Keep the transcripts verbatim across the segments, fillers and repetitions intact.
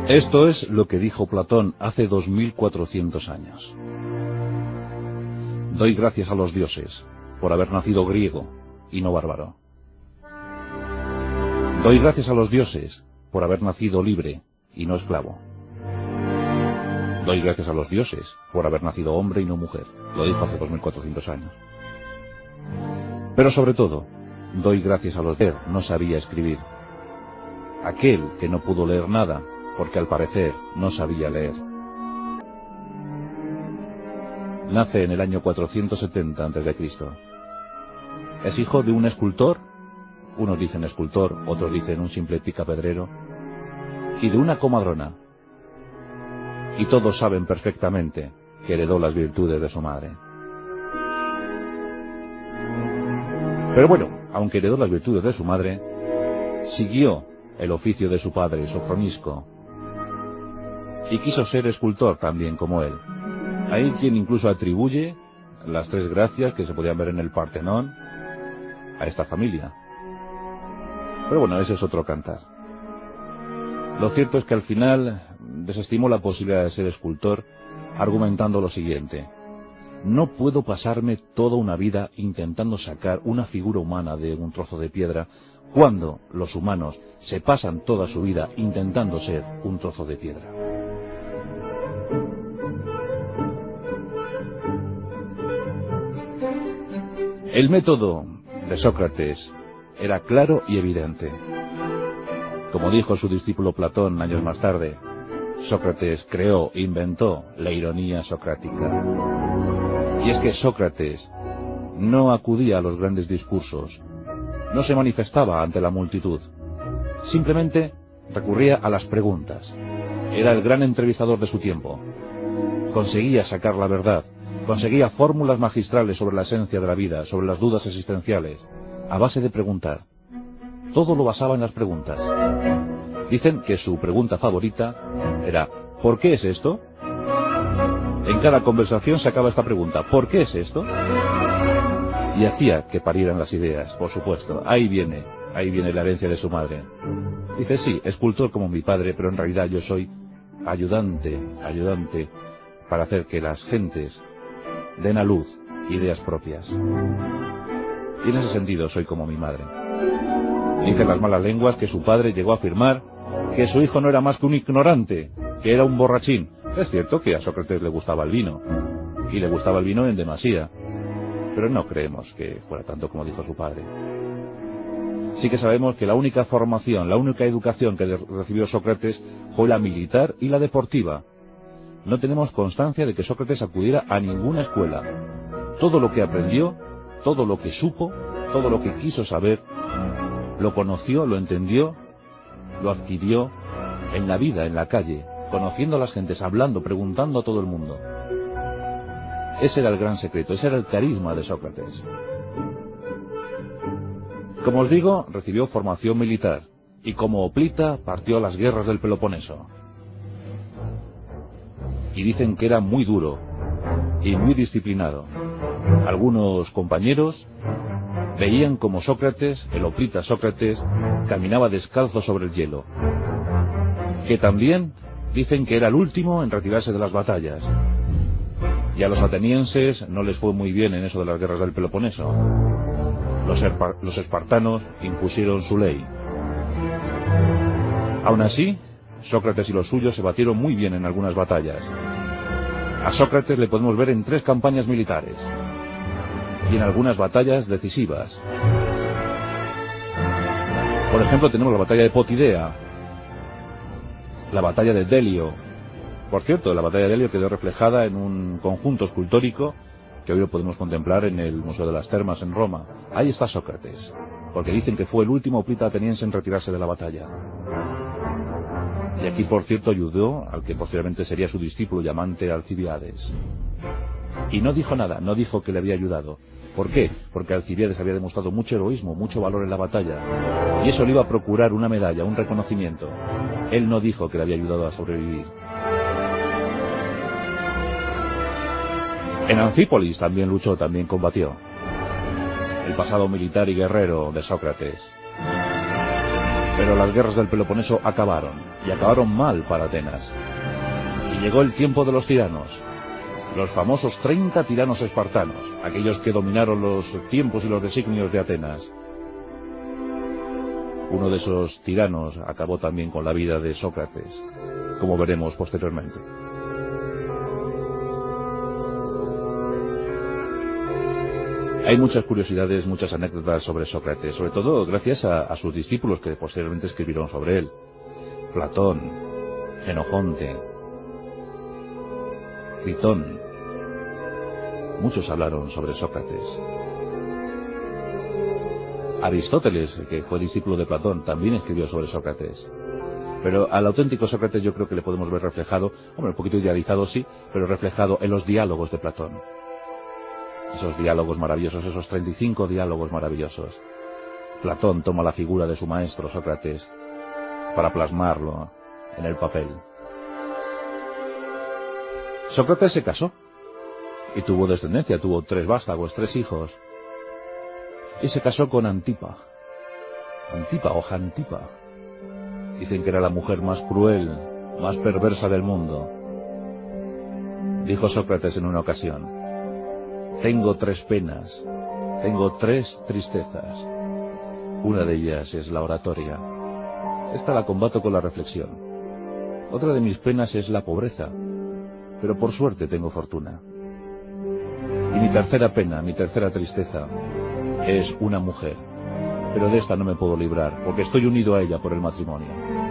Esto es lo que dijo Platón hace dos mil cuatrocientos años. Doy gracias a los dioses por haber nacido griego y no bárbaro. Doy gracias a los dioses por haber nacido libre y no esclavo. Doy gracias a los dioses por haber nacido hombre y no mujer. Lo dijo hace dos mil cuatrocientos años. Pero sobre todo, doy gracias a los que no sabía escribir. Aquel que no pudo leer nada, porque al parecer no sabía leer. Nace en el año cuatrocientos setenta antes de Cristo. Es hijo de un escultor, unos dicen escultor, otros dicen un simple picapedrero, y de una comadrona. Y todos saben perfectamente que heredó las virtudes de su madre. Pero bueno, aunque heredó las virtudes de su madre, siguió el oficio de su padre, Sofronisco, y quiso ser escultor también como él. Hay quien incluso atribuye las tres gracias que se podían ver en el Partenón a esta familia. Pero bueno, ese es otro cantar. Lo cierto es que al final desestimó la posibilidad de ser escultor, argumentando lo siguiente: no puedo pasarme toda una vida intentando sacar una figura humana de un trozo de piedra, cuando los humanos se pasan toda su vida intentando ser un trozo de piedra. El método de Sócrates era claro y evidente. Como dijo su discípulo Platón años más tarde, Sócrates creó, inventó la ironía socrática. Y es que Sócrates no acudía a los grandes discursos, no se manifestaba ante la multitud, simplemente recurría a las preguntas. Era el gran entrevistador de su tiempo. Conseguía sacar la verdad, conseguía fórmulas magistrales sobre la esencia de la vida, sobre las dudas existenciales, a base de preguntar. Todo lo basaba en las preguntas. Dicen que su pregunta favorita era: ¿por qué es esto? En cada conversación sacaba esta pregunta: ¿por qué es esto? Y hacía que parieran las ideas, por supuesto. Ahí viene, ahí viene la herencia de su madre. Dice: sí, escultor como mi padre, pero en realidad yo soy ayudante, ayudante, para hacer que las gentes den a luz ideas propias. Y en ese sentido soy como mi madre. Dicen las malas lenguas que su padre llegó a afirmar que su hijo no era más que un ignorante, que era un borrachín. Es cierto que a Sócrates le gustaba el vino, y le gustaba el vino en demasía, pero no creemos que fuera tanto como dijo su padre. Sí que sabemos que la única formación, la única educación que recibió Sócrates fue la militar y la deportiva. No tenemos constancia de que Sócrates acudiera a ninguna escuela. Todo lo que aprendió, todo lo que supo, todo lo que quiso saber, lo conoció, lo entendió, lo adquirió en la vida, en la calle, conociendo a las gentes, hablando, preguntando a todo el mundo. Ese era el gran secreto, ese era el carisma de Sócrates. Como os digo, recibió formación militar, y como hoplita partió a las guerras del Peloponeso. Y dicen que era muy duro y muy disciplinado. Algunos compañeros veían como Sócrates, el hoplita Sócrates, caminaba descalzo sobre el hielo. Que también dicen que era el último en retirarse de las batallas. Y a los atenienses no les fue muy bien en eso de las guerras del Peloponeso. Los, los espartanos impusieron su ley. Aún así, Sócrates y los suyos se batieron muy bien en algunas batallas. A Sócrates le podemos ver en tres campañas militares y en algunas batallas decisivas. Por ejemplo, tenemos la batalla de Potidea, la batalla de Delio. Por cierto, la batalla de Delio quedó reflejada en un conjunto escultórico que hoy lo podemos contemplar en el Museo de las Termas en Roma. Ahí está Sócrates, porque dicen que fue el último hoplita ateniense en retirarse de la batalla. Y aquí, por cierto, ayudó al que posteriormente sería su discípulo y amante, Alcibiades. Y no dijo nada, no dijo que le había ayudado. ¿Por qué? Porque Alcibiades había demostrado mucho heroísmo, mucho valor en la batalla, y eso le iba a procurar una medalla, un reconocimiento. Él no dijo que le había ayudado a sobrevivir. En Anfípolis también luchó, también combatió. El pasado militar y guerrero de Sócrates. Pero las guerras del Peloponeso acabaron, y acabaron mal para Atenas. Y llegó el tiempo de los tiranos, los famosos treinta tiranos espartanos, aquellos que dominaron los tiempos y los designios de Atenas. Uno de esos tiranos acabó también con la vida de Sócrates, como veremos posteriormente. Hay muchas curiosidades, muchas anécdotas sobre Sócrates, sobre todo gracias a, a sus discípulos que posteriormente escribieron sobre él. Platón, Genofonte, Critón, muchos hablaron sobre Sócrates. Aristóteles, que fue discípulo de Platón, también escribió sobre Sócrates. Pero al auténtico Sócrates yo creo que le podemos ver reflejado, hombre, un poquito idealizado sí, pero reflejado en los diálogos de Platón. Esos diálogos maravillosos, esos treinta y cinco diálogos maravillosos. Platón toma la figura de su maestro Sócrates para plasmarlo en el papel. Sócrates se casó y tuvo descendencia, tuvo tres vástagos, tres hijos. Y se casó con Antipa. Antipa o Jantipa. Dicen que era la mujer más cruel, más perversa del mundo. Dijo Sócrates en una ocasión: tengo tres penas, tengo tres tristezas. Una de ellas es la oratoria. Esta la combato con la reflexión. Otra de mis penas es la pobreza, pero por suerte tengo fortuna. Y mi tercera pena, mi tercera tristeza, es una mujer, pero de esta no me puedo librar, porque estoy unido a ella por el matrimonio.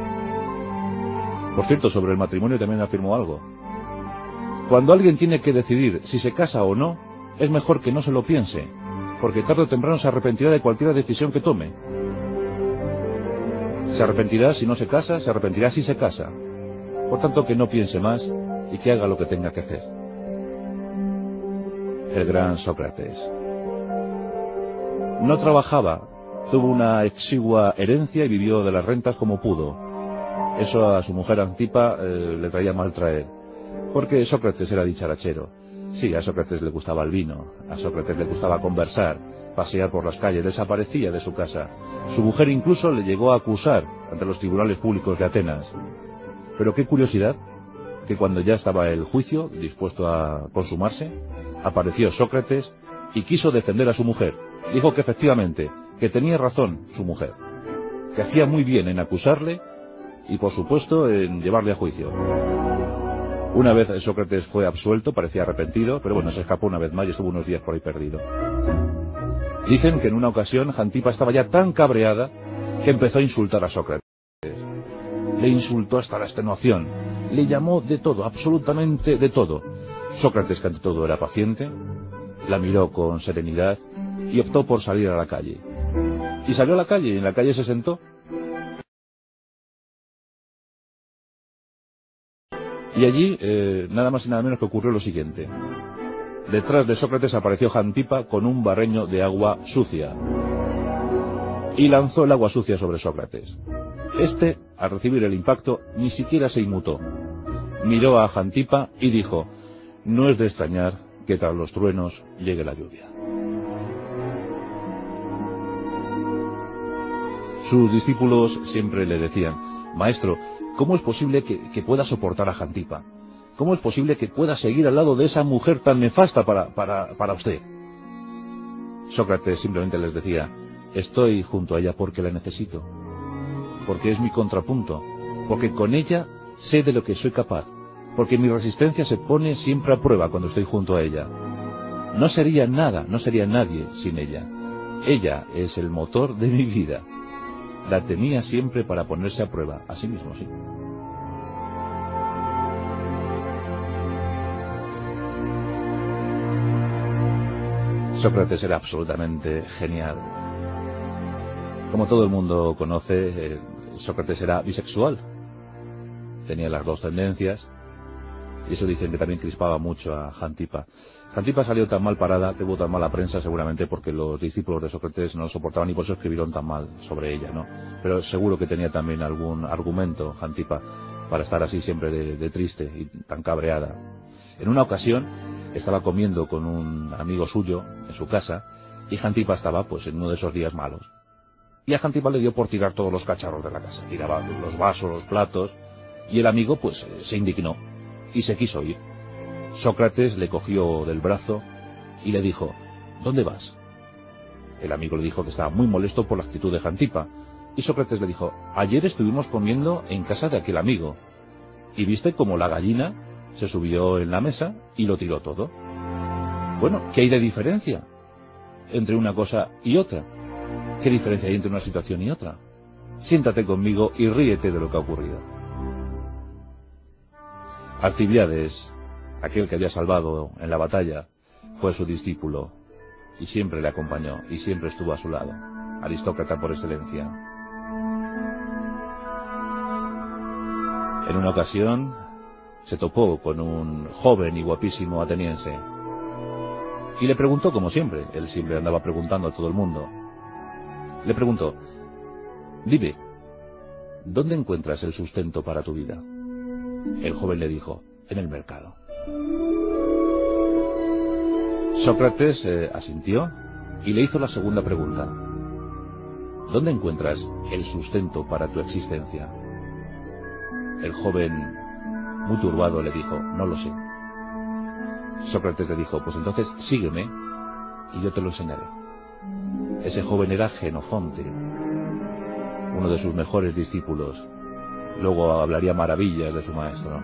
Por cierto, sobre el matrimonio también afirmó algo. Cuando alguien tiene que decidir si se casa o no, es mejor que no se lo piense, porque tarde o temprano se arrepentirá de cualquier decisión que tome. Se arrepentirá si no se casa, se arrepentirá si se casa. Por tanto, que no piense más y que haga lo que tenga que hacer. El gran Sócrates. No trabajaba, tuvo una exigua herencia y vivió de las rentas como pudo. Eso a su mujer Antipa eh, le traía mal traer, porque Sócrates era dicharachero. Sí, a Sócrates le gustaba el vino, a Sócrates le gustaba conversar, pasear por las calles, desaparecía de su casa. Su mujer incluso le llegó a acusar ante los tribunales públicos de Atenas. Pero qué curiosidad, que cuando ya estaba el juicio dispuesto a consumarse, apareció Sócrates y quiso defender a su mujer. Dijo que efectivamente, que tenía razón su mujer, que hacía muy bien en acusarle y por supuesto en llevarle a juicio. Una vez Sócrates fue absuelto, parecía arrepentido, pero bueno, se escapó una vez más y estuvo unos días por ahí perdido. Dicen que en una ocasión Jantipa estaba ya tan cabreada que empezó a insultar a Sócrates. Le insultó hasta la extenuación, le llamó de todo, absolutamente de todo. Sócrates, que ante todo era paciente, la miró con serenidad y optó por salir a la calle. Y salió a la calle y en la calle se sentó. Y allí, eh, nada más y nada menos que ocurrió lo siguiente. Detrás de Sócrates apareció Jantipa con un barreño de agua sucia. Y lanzó el agua sucia sobre Sócrates. Este, al recibir el impacto, ni siquiera se inmutó. Miró a Jantipa y dijo: no es de extrañar que tras los truenos llegue la lluvia. Sus discípulos siempre le decían: maestro, ¿cómo es posible que, que pueda soportar a Jantipa? ¿Cómo es posible que pueda seguir al lado de esa mujer tan nefasta para, para, para usted? Sócrates simplemente les decía: estoy junto a ella porque la necesito, porque es mi contrapunto, porque con ella sé de lo que soy capaz, porque mi resistencia se pone siempre a prueba cuando estoy junto a ella. No sería nada, no sería nadie sin ella. Ella es el motor de mi vida. La tenía siempre para ponerse a prueba, así mismo, sí. Sócrates era absolutamente genial. Como todo el mundo conoce, eh, Sócrates era bisexual. Tenía las dos tendencias, y eso dicen que también crispaba mucho a Jantipa. Jantipa salió tan mal parada, tuvo tan mala prensa seguramente porque los discípulos de Sócrates no lo soportaban y por eso escribieron tan mal sobre ella, ¿no? Pero seguro que tenía también algún argumento Jantipa para estar así siempre de, de triste y tan cabreada. En una ocasión estaba comiendo con un amigo suyo en su casa y Jantipa estaba pues en uno de esos días malos. y a Jantipa le dio por tirar todos los cacharros de la casa. Tiraba los vasos, los platos, y el amigo pues se indignó y se quiso ir. Sócrates le cogió del brazo y le dijo: ¿dónde vas? El amigo le dijo que estaba muy molesto por la actitud de Jantipa, y Sócrates le dijo: ayer estuvimos comiendo en casa de aquel amigo, y viste cómo la gallina se subió en la mesa y lo tiró todo. Bueno, ¿qué hay de diferencia entre una cosa y otra? ¿Qué diferencia hay entre una situación y otra? Siéntate conmigo y ríete de lo que ha ocurrido. Alcibiades, aquel que había salvado en la batalla, fue su discípulo y siempre le acompañó y siempre estuvo a su lado. Aristócrata por excelencia. En una ocasión se topó con un joven y guapísimo ateniense y le preguntó, como siempre, él siempre andaba preguntando a todo el mundo, le preguntó: dime, ¿dónde encuentras el sustento para tu vida? El joven le dijo: en el mercado. Sócrates eh, asintió y le hizo la segunda pregunta: ¿dónde encuentras el sustento para tu existencia? El joven, muy turbado, le dijo: no lo sé. Sócrates le dijo: pues entonces sígueme y yo te lo enseñaré. Ese joven era Jenofonte, uno de sus mejores discípulos. Luego hablaría maravillas de su maestro.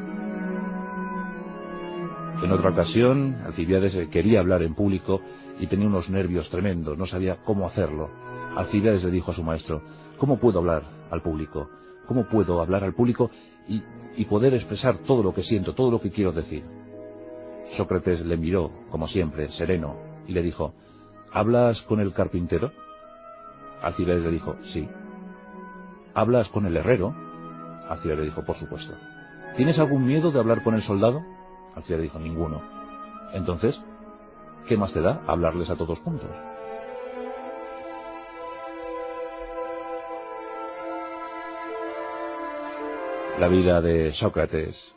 En otra ocasión, Alcibiades quería hablar en público y tenía unos nervios tremendos, no sabía cómo hacerlo. Alcibiades le dijo a su maestro: ¿cómo puedo hablar al público? ¿Cómo puedo hablar al público y, y poder expresar todo lo que siento, todo lo que quiero decir? Sócrates le miró, como siempre, sereno, y le dijo: ¿hablas con el carpintero? Alcibiades le dijo: sí. ¿Hablas con el herrero? Alcibiades le dijo: por supuesto. ¿Tienes algún miedo de hablar con el soldado? Alcibiades le dijo: ninguno. Entonces, ¿qué más te da hablarles a todos juntos? La vida de Sócrates.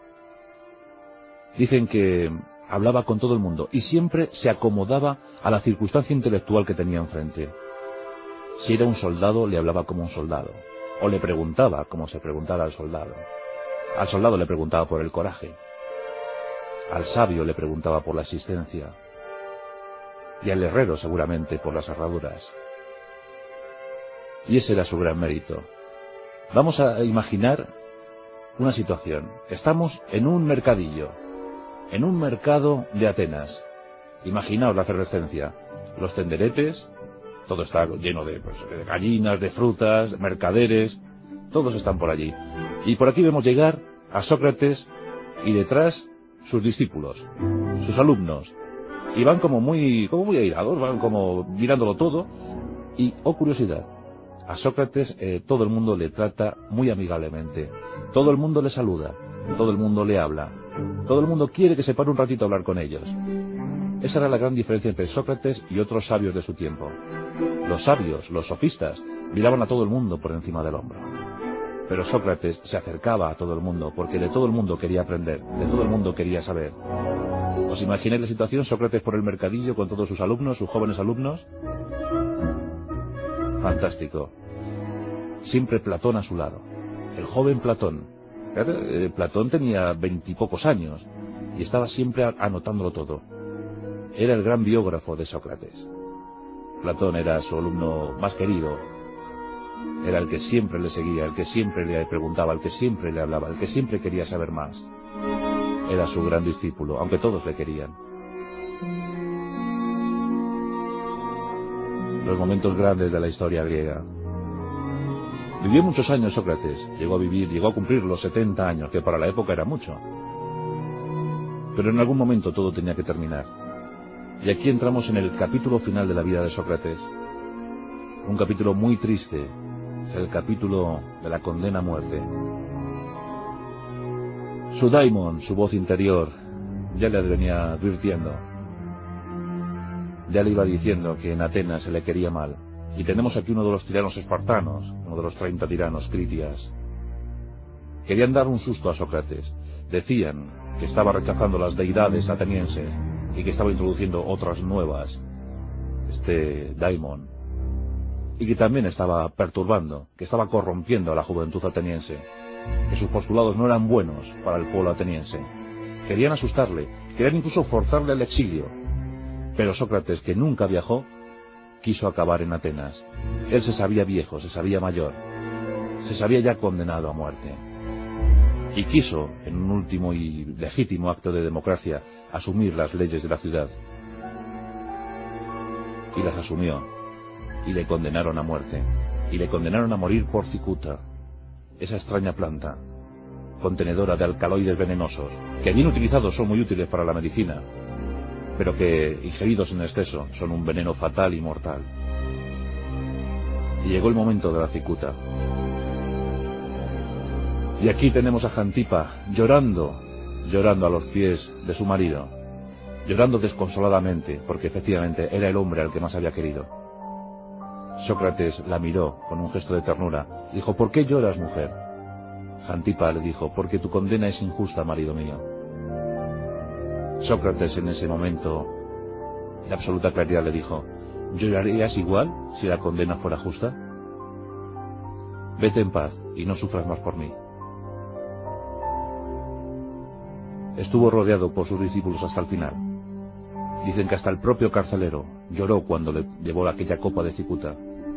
Dicen que hablaba con todo el mundo y siempre se acomodaba a la circunstancia intelectual que tenía enfrente. Si era un soldado, le hablaba como un soldado, o le preguntaba como se preguntara al soldado. Al soldado le preguntaba por el coraje, al sabio le preguntaba por la existencia, y al herrero seguramente por las herraduras. Y ese era su gran mérito. Vamos a imaginar una situación. Estamos en un mercadillo, en un mercado de Atenas. Imaginaos la efervescencia, los tenderetes, todo está lleno de, pues, de gallinas, de frutas, mercaderes, todos están por allí. Y por aquí vemos llegar a Sócrates y detrás sus discípulos, sus alumnos, y van como muy, como muy airados, van como mirándolo todo. Y, oh curiosidad, a Sócrates eh, todo el mundo le trata muy amigablemente, todo el mundo le saluda, todo el mundo le habla, todo el mundo quiere que se pare un ratito a hablar con ellos. Esa era la gran diferencia entre Sócrates y otros sabios de su tiempo. Los sabios, los sofistas, miraban a todo el mundo por encima del hombro. Pero Sócrates se acercaba a todo el mundo, porque de todo el mundo quería aprender, de todo el mundo quería saber. ¿Os imagináis la situación? Sócrates por el mercadillo con todos sus alumnos, sus jóvenes alumnos. Fantástico. Siempre Platón a su lado. El joven Platón. Platón tenía veintipocos años y estaba siempre anotándolo todo. Era el gran biógrafo de Sócrates. Platón era su alumno más querido. Era el que siempre le seguía, el que siempre le preguntaba, el que siempre le hablaba, el que siempre quería saber más. Era su gran discípulo, aunque todos le querían. Los momentos grandes de la historia griega. Vivió muchos años Sócrates, llegó a vivir, llegó a cumplir los setenta años, que para la época era mucho. Pero en algún momento todo tenía que terminar. Y aquí entramos en el capítulo final de la vida de Sócrates. Un capítulo muy triste, es el capítulo de la condena a muerte. Su daimon, su voz interior, ya le venía advirtiendo. Ya le iba diciendo que en Atenas se le quería mal. Y tenemos aquí uno de los tiranos espartanos, uno de los treinta tiranos, Critias. Querían dar un susto a Sócrates. Decían que estaba rechazando las deidades atenienses y que estaba introduciendo otras nuevas. Este daimon. y que también estaba perturbando, que estaba corrompiendo a la juventud ateniense, que sus postulados no eran buenos para el pueblo ateniense. Querían asustarle, querían incluso forzarle al exilio, pero Sócrates, que nunca viajó, quiso acabar en Atenas. Él se sabía viejo, se sabía mayor, se sabía ya condenado a muerte, y quiso, en un último y legítimo acto de democracia, asumir las leyes de la ciudad. Y las asumió, y le condenaron a muerte, y le condenaron a morir por cicuta, esa extraña planta, contenedora de alcaloides venenosos, que bien utilizados son muy útiles para la medicina, pero que, ingeridos en exceso, son un veneno fatal y mortal. Y llegó el momento de la cicuta. Y aquí tenemos a Jantipa llorando, llorando a los pies de su marido, llorando desconsoladamente, porque efectivamente era el hombre al que más había querido. Sócrates la miró con un gesto de ternura. Dijo: ¿por qué lloras, mujer? Jantipa le dijo: porque tu condena es injusta, marido mío. Sócrates, en ese momento de absoluta claridad, le dijo: ¿llorarías igual si la condena fuera justa? Vete en paz y no sufras más por mí. Estuvo rodeado por sus discípulos hasta el final. Dicen que hasta el propio carcelero lloró cuando le llevó aquella copa de cicuta.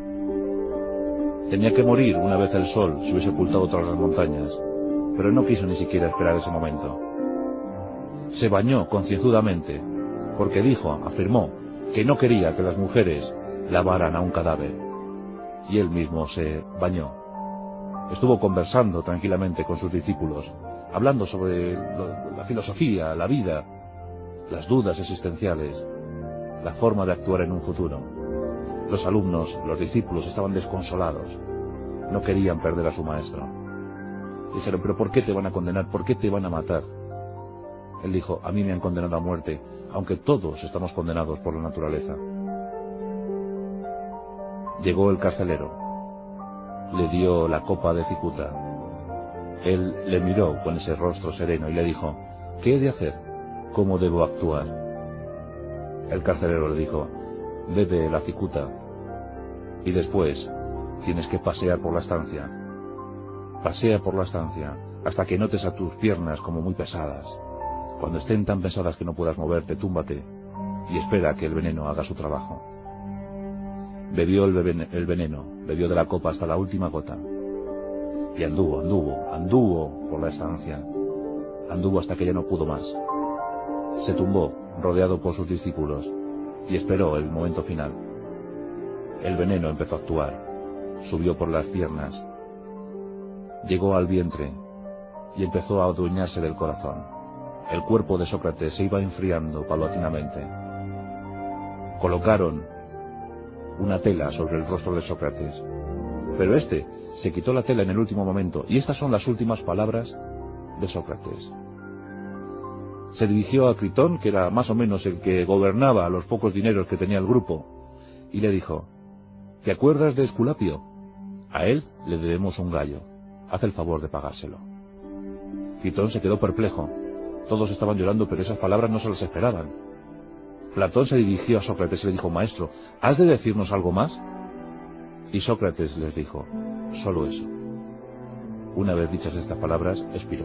Tenía que morir una vez el sol se hubiese ocultado tras las montañas, pero no quiso ni siquiera esperar ese momento. Se bañó concienzudamente, porque dijo, afirmó, que no quería que las mujeres lavaran a un cadáver, y él mismo se bañó. Estuvo conversando tranquilamente con sus discípulos, hablando sobre lo, la filosofía, la vida, las dudas existenciales, la forma de actuar en un futuro. Los alumnos, los discípulos estaban desconsolados, no querían perder a su maestro. Dijeron: ¿pero por qué te van a condenar? ¿Por qué te van a matar? Él dijo: a mí me han condenado a muerte, aunque todos estamos condenados por la naturaleza. Llegó el carcelero, le dio la copa de cicuta. Él le miró con ese rostro sereno y le dijo: ¿qué he de hacer? ¿Cómo debo actuar? El carcelero le dijo: bebe la cicuta y después tienes que pasear por la estancia. Pasea por la estancia hasta que notes a tus piernas como muy pesadas. Cuando estén tan pesadas que no puedas moverte, túmbate y espera que el veneno haga su trabajo. Bebió el, beben, el veneno, bebió de la copa hasta la última gota. Y anduvo, anduvo, anduvo por la estancia. Anduvo hasta que ya no pudo más. Se tumbó, rodeado por sus discípulos, y esperó el momento final. El veneno empezó a actuar, subió por las piernas, llegó al vientre y empezó a adueñarse del corazón. El cuerpo de Sócrates se iba enfriando paulatinamente. Colocaron una tela sobre el rostro de Sócrates, pero este se quitó la tela en el último momento, y estas son las últimas palabras de Sócrates. Se dirigió a Critón, que era más o menos el que gobernaba los pocos dineros que tenía el grupo, y le dijo: ¿te acuerdas de Esculapio? A él le debemos un gallo, haz el favor de pagárselo. Critón se quedó perplejo. Todos estaban llorando, pero esas palabras no se las esperaban. Platón se dirigió a Sócrates y le dijo: maestro, ¿has de decirnos algo más? Y Sócrates les dijo: solo eso. Una vez dichas estas palabras, expiró.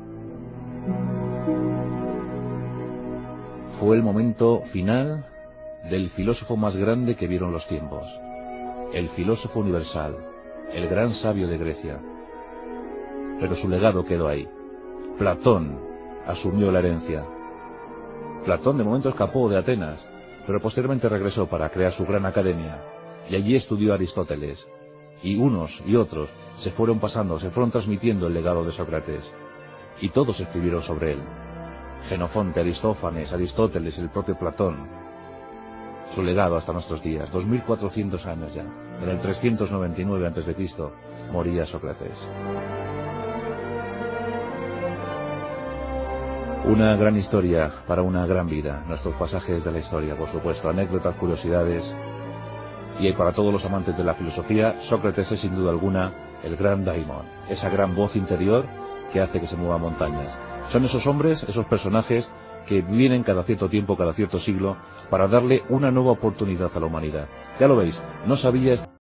Fue el momento final del filósofo más grande que vieron los tiempos, el filósofo universal, el gran sabio de Grecia. Pero su legado quedó ahí. Platón asumió la herencia. Platón de momento escapó de Atenas, pero posteriormente regresó para crear su gran academia, y allí estudió a Aristóteles, y unos y otros se fueron pasando, se fueron transmitiendo el legado de Sócrates, y todos escribieron sobre él. Jenofonte, Aristófanes, Aristóteles, el propio Platón. Su legado hasta nuestros días, dos mil cuatrocientos años ya. En el trescientos noventa y nueve antes de Cristo moría Sócrates. Una gran historia para una gran vida. Nuestros pasajes de la historia, por supuesto, anécdotas, curiosidades. Y para todos los amantes de la filosofía, Sócrates es sin duda alguna el gran daimon, esa gran voz interior que hace que se muevan montañas. Son esos hombres, esos personajes que vienen cada cierto tiempo, cada cierto siglo, para darle una nueva oportunidad a la humanidad. Ya lo veis, no sabía